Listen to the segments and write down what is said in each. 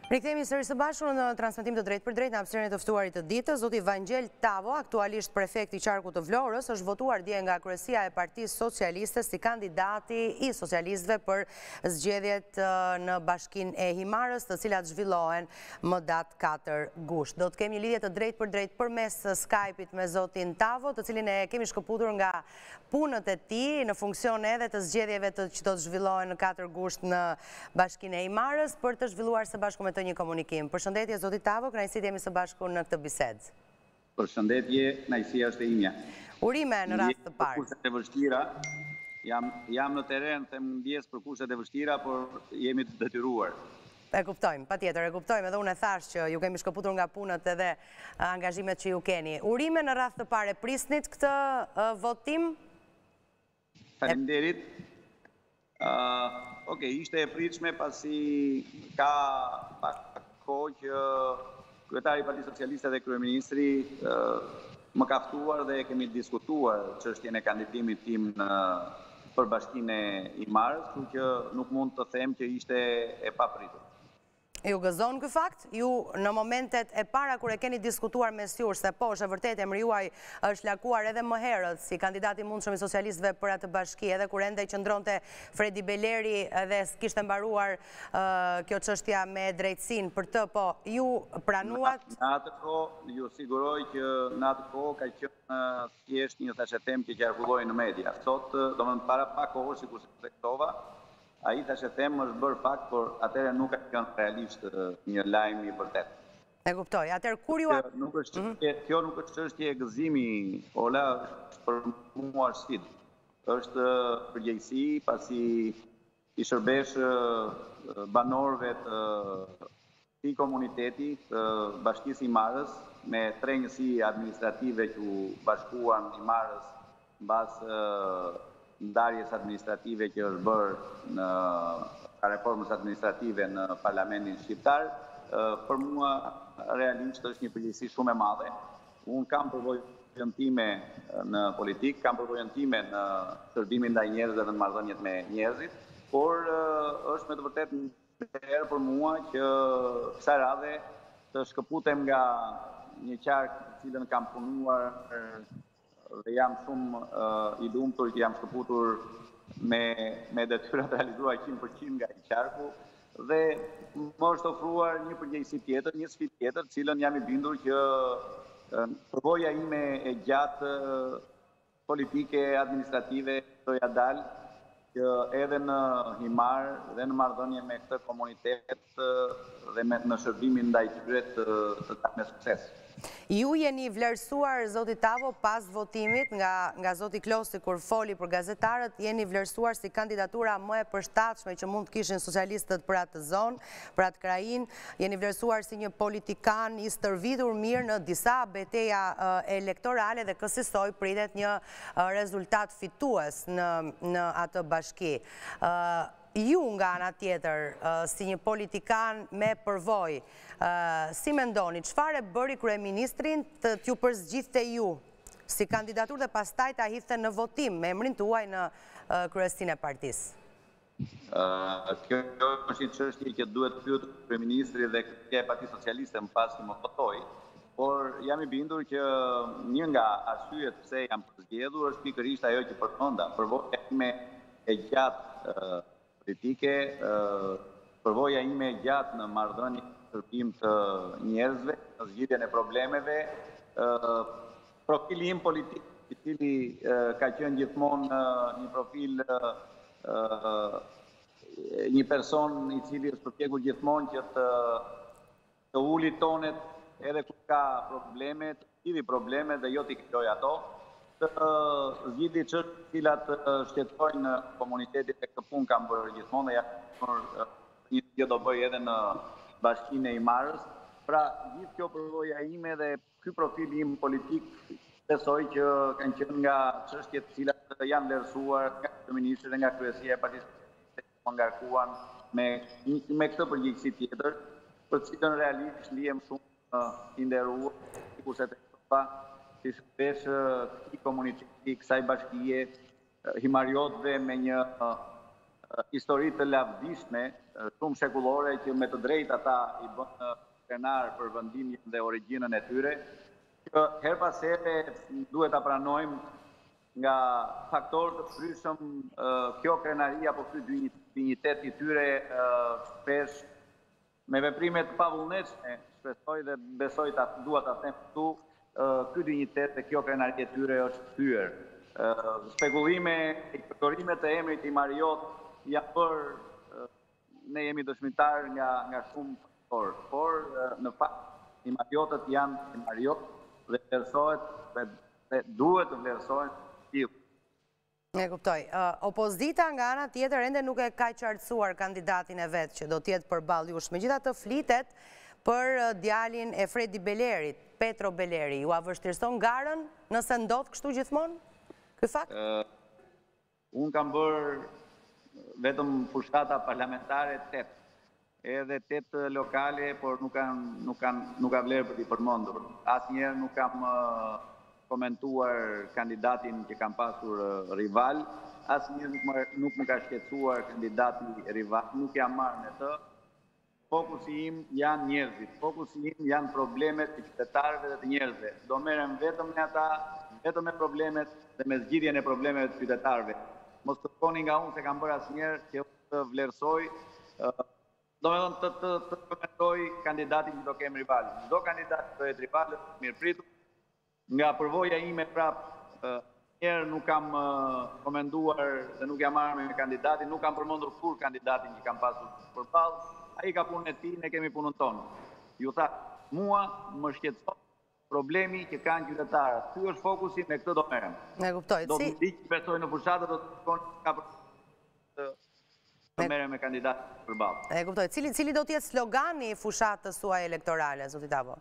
Rikthehemi sërish së bashku në transmetim të drejtë për drejtë në hapësirën e të ftuarit të ditës. Zoti Vangjel Tavo, aktualisht prefekti i qarkut të Vlorës, është votuar dje nga kryesia e Partisë Socialiste si kandidati i socialistëve për zgjedhjet në Bashkinë e Himarës, të cilat zhvillohen më datë 4 gusht. Do të kemi një lidhje të drejtë për drejtë përmes Skype-it me zotin Tavo, të cilin e kemi shkëputur nga punët e tij në funksion edhe të zgjedhjeve që do të zhvillohen në 4 gusht në Bashkinë e Himarës për të zhvilluar së bashku me një komunikim. Përshëndetje, zoti Tavo, kënaqësi të jemi së bashku në këtë bisedë. Përshëndetje, kënaqësia është e imja. Urime në rast të parë. Kushtet e vështira, jam në teren, them ndjes për kushtet e vështira, por jemi të detyruar. E kuptojmë, patjetër, e kuptojmë, edhe unë e thash që ju kemi shkëputur nga punët edhe angazhimet që ju keni. Urime në rast të parë, prisnit këtë votim? Faleminderit. Oke, ishte e pritshme pasi ka pak kohë që kryetari i Partisë Socialiste dhe kryeministri më ka ftuar dhe kemi diskutuar çështjen e kandidimit tim për Bashkinë e Himarës, kështu që nuk mund të them që ishte e papritur. Ju gëzon ky fakt? Ju në momentet e para kur e keni diskutuar mes jush se po, është e vërtetë emri juaj është lakuar edhe më herët si kandidati i mundshëm i socialistëve për atë bashki, edhe kur ende qëndronte Fredi Beleri dhe kishte mbaruar kjo çështja me drejtësinë për të, po ju pranuat? Në atë kohë ju siguroj që në atë kohë ka qenë thjesht një thashetem që qarkulloi në media. Sot, domethënë para pak kohë, sikur se thektova, ai thashetem është bërë fakt, por atëherë nuk ka qenë realisht një lajm i vërtetë. E kuptoj. Atëherë kur ju kjo nuk është çështje gëzimi, Ola, është për mua sfidë. Është përgjegjësi pasi i shërbesh banorëve të këtij komuniteti të Bashkisë Himarës me 3 njësi administrative që u bashkuan Himarës mbas ndarjes administrative që është bërë në reformës administrative në Parlamentin Shqiptar, për mua realisht është një përgjegjësi shumë e madhe. Unë kam përvojën time në politikë, kam përvojën time në shërbimin ndaj njerëzve dhe në marrëdhëniet me njerëzit, por është me të vërtetë një herë për mua që kësaj radhe të shkëputem nga një qark të cilën kam punuar dhe jam shumë i lumtur që jam shkëputur me detyra të realizuar 100% nga i qarku dhe më është ofruar një përgjegjësi tjetër, një sfidë tjetër, cilën jam i bindur që përvoja ime e gjatë politike, administrative do ja dalë që edhe në Himar dhe në marrëdhënie me këtë komunitet dhe në shërbimin ndaj tyre të dalë me sukses. Ju jeni vlerësuar, zoti Tavo, pas votimit nga zoti Klosi kur foli për gazetarët, jeni vlerësuar si kandidatura më e përshtatshme që mund të kishin socialistët për atë zonë, për atë krajinë, jeni vlerësuar si një politikan i stërvitur mirë në disa betejë elektorale dhe kësaj pritet një rezultat fitues në atë bashki. Ju nga ana tjetër, si një politikan me përvojë, si mendoni, çfarë bëri kryeministrin të t'ju përzgjidhte ju si kandidatur dhe pastaj ta hidhte në votim me emrin tuaj në kryesinë e partisë? Kjo është një çështje që duhet pyetur kryeministri dhe kryetaria e Partisë Socialiste më pas që më votoi, por jam i bindur që një nga arsyet pse jam përzgjedhur është pikërisht ajo që përmenda, përvoja ime e gjatë politike, përvoja ime e gjatë në marrëdhënie shërbim të njerëzve, në zgjidhjen e problemeve, profili im politik, i cili ka qenë gjithmonë një profil, një person i cili është përpjekur gjithmonë që të uli tonet edhe kur ka probleme, të zgjidhë probleme dhe jo t'i krijoj ato, të zgjidhë çështje të cilat shqetësojnë komunitetin e këtë punë kam bërë gjithmonë dhe një gjë do bëj edhe në Bashkinë e Himarës. Pra, gjithë kjo përvoja ime dhe ky profil im politik besoj që kanë qenë nga çështjet të cilat janë vlerësuar nga kryeministri dhe nga kryesia e Partisë Socialiste që më ngarkuan me këtë përgjegjësi tjetër, për cilën realisht lihem shumë i nderuar, sikur se thektova, si shpesh këtij komuniteti, kësaj bashkie, himariotëve me një histori të lavdishme, shumë shekullore, që me të drejtë ata i bënë krenar për vendimin dhe origjinën e tyre, që her pas here duhet ta pranojmë nga faktorë të ndryshëm kjo krenaria apo ky dinjitet i tyre shpesh me veprime të pavullnetshme, shpresoj dhe besoj dua ta them këtu, ky dinjitet dhe kjo krenarie e tyre është thyer. Spekullime e përdorimet e emrit i Mariot janë bërë, ne jemi dëshmitar nga shumë faktorë, por në fakt i Mariotët janë i Mariot dhe vlerësohet dhe duhet të vlerësohen tillë. E kuptoj. Opozita nga ana tjetër ende nuk e ka qartësuar kandidatin e vet që do të jetë përballë jush. Megjithatë flitet për djalin e Fredi Belerit, Petro Beleri. Ju a vështirëson garën nëse ndodh kështu gjithmonë? Ky fakt? Unë kam bërë vetëm fushata parlamentare 8, edhe 8 lokale, por nuk ka vlerë për t'i përmendur. Asnjëherë nuk kam komentuar kandidatin që kam pasur rival, asnjëherë nuk më ka shqetësuar kandidati rival, nuk jam marrë në të. Fokusi im janë njerëzit, fokusi im janë problemet të qytetarëve dhe të njerëzve. Do merrem vetëm me ata, vetëm me problemet dhe me zgjidhjen e problemeve të qytetarëve. Mos kërkoni nga unë se kam bërë asnjëherë që të vlerësoj, domethënë të komentoj kandidatin që do kem rival. Çdo kandidat do jetë rival, mirëpritur. Nga përvoja ime prapë, njerë nuk kam komenduar dhe nuk jam marrë me kandidatin, nuk kam përmendur kur kandidatin që kam pasur përballë. Ai ka punën e tij, ne kemi punën tonë. Ju tha, mua më shqetëson problemi që kanë qytetarët. Ky është fokusi, me këtë do merrem. E kuptoj. Do të di që besoj në fushatë, do të shkon ka të merrem me kandidat përballë. E kuptoj. Cili do të jetë slogani i fushatës suaj elektorale, zoti Tavo?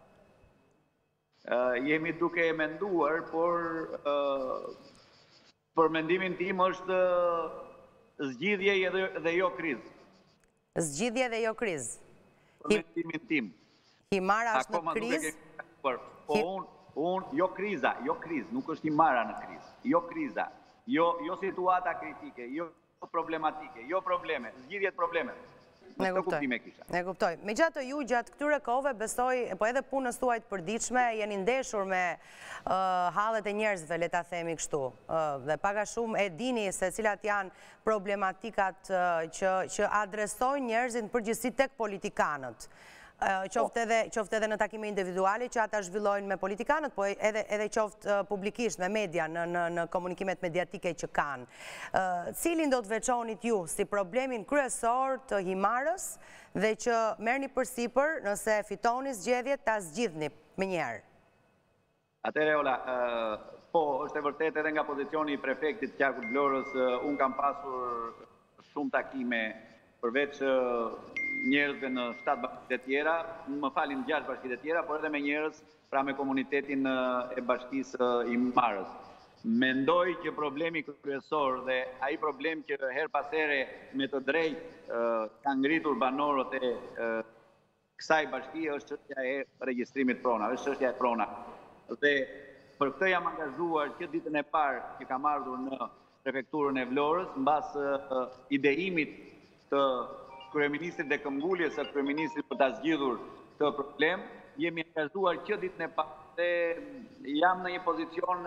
Jemi duke e menduar, por për mendimin tim është zgjidhje dhe jo krizë. Zgjidhje dhe jo krizë. Për mendimin tim. Himara është në krizë? Po unë, jo krizë, nuk është himara në krizë, jo kriza, jo situata kritike, jo problematike, jo probleme, zgjidhjet probleme. Ne kuptoj. Megjithatë ju gjatë këtyre kohëve besoj, po edhe punës tuaj të përditshme, jeni ndeshur me hallet e njerëzve, le ta themi kështu. Dhe pak a shumë e dini se cilat janë problematikat që adresojnë njerëzit në përgjithësi tek politikanët. Qoftë edhe në takime individuale që ata zhvillojnë me politikanët, po edhe qoftë publikisht me media në komunikimet mediatike që kanë. Cilin do të veçonit ju si problemin kryesor të himarës dhe që merrni përsipër nëse fitoni zgjedhjet ta zgjidhni më njëherë? Atëherë, Ola, po, është e vërtet edhe nga pozicioni i prefektit Qarkut Vlorës, unë kam pasur shumë takime përveç njerëzve në 7 bashkitë e tjera, më falin 6 bashkitë e tjera, por edhe me njerëz pra me komunitetin e bashkisë i Marës. Mendoj që problemi kryesor dhe ai problem që her pas here me të drejtë ka ngritur banorët e kësaj bashkie është çështja e regjistrimit prona, është çështja e prona. Dhe për këtë jam angazhuar që ditën e parë që kam ardhur në prefekturën e Vlorës, mbas ideimit të kryeministrit dhe këmbguljes së kryeministrit për ta zgjidhur këtë problem, jemi angazhuar që ditën e parë dhe jam në një pozicion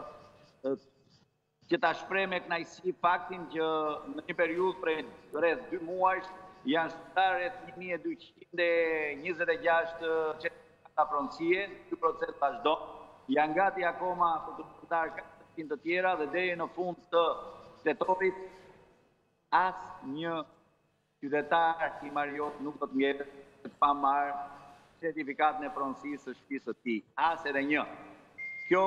që ta shpreh me kënaqësi faktin që në një periudhë prej rreth 2 muajsh janë shtatë rreth 1226 qeverisata pronësie, ky proces vazhdon, janë gati akoma për të shtarë 400 të tjera dhe deri në fund të tetorit asnjë qytetar i Mariot nuk do të mjetet pa marrë certifikatën e pronësisë së shtëpisë së tij, as edhe një. Ky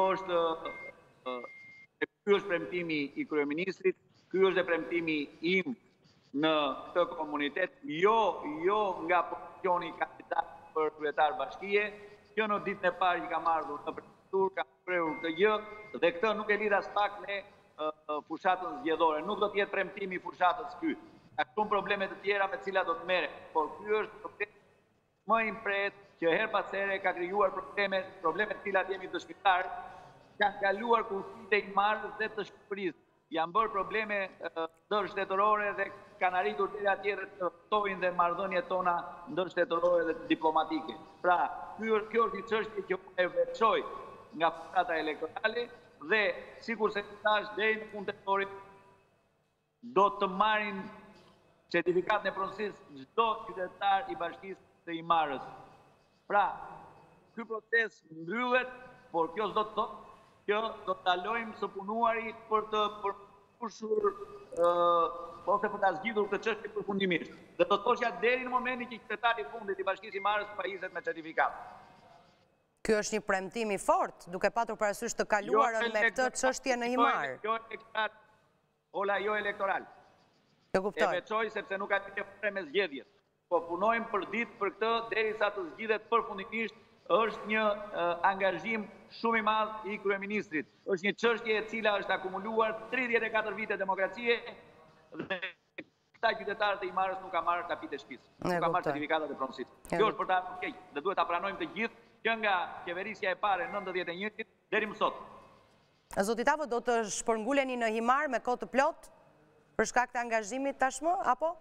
është premtimi i kryeministrit, ky është premtimi im në këtë komunitet, jo nga pozicioni i kandidatit për kryetar bashkie, që në ditën e parë që kam ardhur në prefekturë kam shprehur këtë gjë dhe këtë nuk e lidh as pak me fushatën zgjedhore, nuk do të jetë premtimi i fushatës ky. Ka shumë probleme të tjera me cilat do të merrem, por ky është problem më i mpret që her pas here ka krijuar probleme të cilat jemi dëshmitar, kanë kaluar kufitë e Marrës dhe të Shqipërisë. janë bërë probleme ndërshtetërore dhe kanë arritur deri atje të ftojnë dhe marrëdhëniet tona ndërshtetërore dhe diplomatike. Pra, kjo është një çështje që e veçoj nga gjykata elektorale dhe sikur se thash deri në fund tetorit do të marrin certifikatën e pronësisë çdo qytetar i Bashkisë së Imarës. Pra, ky proces mbyllet, por kjo s'do të thotë që do të kalojmë së punuari për të përmbushur ose për ta zgjidhur këtë çështje përfundimisht. Dhe do të thoshja deri në momentin që qytetari i fundit i Bashkisë së Imarës pajiset me certifikat. Ky është një premtim i fortë, duke patur parasysh të kaluarën me këtë çështje në Imar. Jo elektoral. Ola, jo elektoral. E kuptoj. E veçoj sepse nuk ka të bëjë me zgjedhjet. Po punojmë për ditë për këtë derisa të zgjidhet përfundimisht. Është një angazhim shumë i madh i kryeministrit. Është një çështje e cila është akumuluar 34 vite demokracie dhe këta qytetarë të Imarës nuk ka marrë kapit e shtëpisë. Nuk ka marrë certifikatat e pronësisë. Kjo është për ta keq dhe duhet ta pranojmë të gjithë që nga qeverisja e parë 91-it deri më sot. Zoti Tavo, do të shpërnguleni në Imar me kohë të plotë për shkak të angazhimit tashmë apo?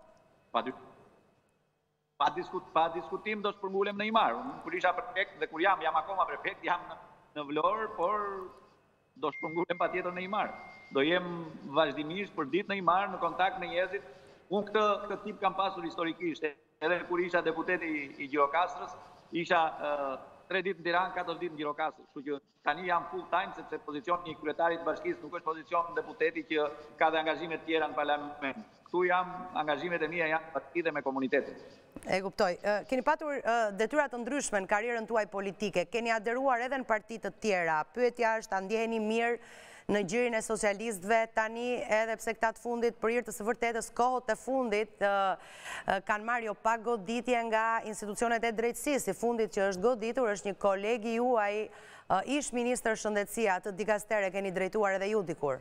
Pa diskutim do shpërngulem në Imar. Kur isha prefekt dhe kur jam akoma prefekt, jam në Vlorë, por do shpërngulem patjetër në Imar. Do jem vazhdimisht për ditë në Imar, në kontakt me njerëzit. Unë këtë tip kam pasur historikisht, edhe kur isha deputeti i Gjirokastrës, isha 3 ditë në Tiranë, 4 ditë në Gjirokastër. Kështu që tani jam full time sepse pozicioni i kryetarit të bashkisë nuk është pozicion deputeti që ka dhe angazhime të tjera në parlament. Këtu jam, angazhimet e mia janë partide me komunitetin. E kuptoj. Keni patur detyra të ndryshme në karrierën tuaj politike, keni aderuar edhe në parti të tjera. Pyetja është, a ndjeheni mirë në gjirin e socialistëve tani, edhe pse këta të fundit për hir të së vërtetës kohët e fundit kanë marrë jo pak goditje nga institucionet e drejtësisë. I fundit që është goditur është një kolegi juaj, ish ministër shëndetësia, të dikastere keni drejtuar edhe ju dikur.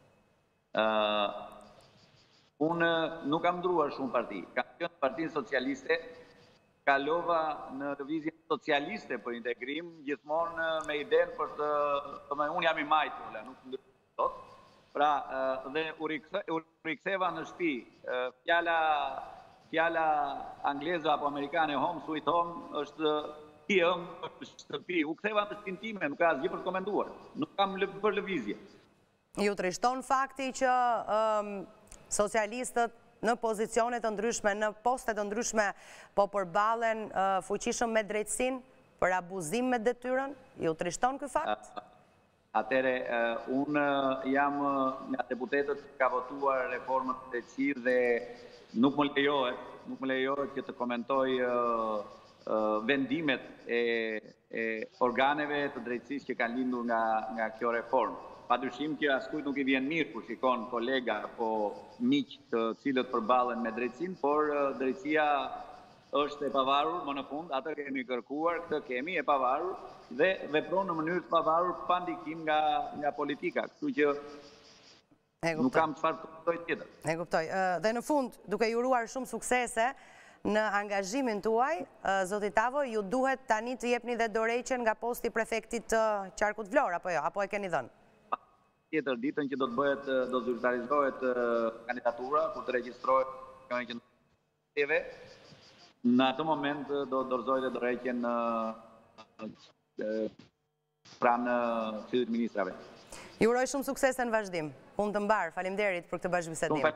Unë nuk kam ndruar shumë parti. Kam qenë në Partinë Socialiste, kalova në lëvizjen socialiste për integrim, gjithmonë me idenë për unë jam i majtë, nuk ndryshoj dot. Pra, dhe u riktheva në shtëpi. Fjala angleze apo amerikane home sweet home është shtëpi. U ktheva në shtëpinë time, nuk ka asgjë për të komentuar. Nuk kam për lëvizje. Ju trishton fakti që socialistët në pozicionet të ndryshme, në postet të ndryshme, po përballen fuqishëm me drejtësinë për abuzim me detyrën? Ju trishton ky fakt? Atëre, unë jam nga deputetët që ka votuar reformën të drejtësisë dhe nuk më lejohet që të komentoj vendimet e organeve të drejtësisë që kanë lindur nga kjo reformë. Padyshim që askujt nuk i vjen mirë kur shikon kolega apo miq të cilët përballen me drejtësinë, por drejtësia është e pavarur, më në fund, atë kemi kërkuar, këtë kemi e pavarur dhe vepron në mënyrë të pavarur pa ndikim nga politika. Kështu që nuk kam çfarë të thotë tjetër. E kuptoj. Dhe në fund, duke ju uruar shumë suksese në angazhimin tuaj, zoti Tavo, ju duhet tani të jepni dhe dorëheqjen nga posti i prefektit të Qarkut Vlorë, apo jo, apo e keni dhënë? Tjetër ditën që do zyrtarizohet kandidatura, kur të regjistrohet qendrave, në atë moment do dorëzoj dhe dorëheqjen pranë Këshillit të Ministrave. Ju uroj shumë sukses në vazhdim. Punë të mbar. Faleminderit për këtë bashkëbisedim.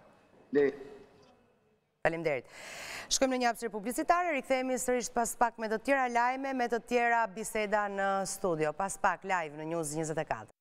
Faleminderit. Shkojmë në një hapësirë publicitare, rikthehemi sërish pas pak me të tjera lajme, me të tjera biseda në studio. Pas pak live në News 24.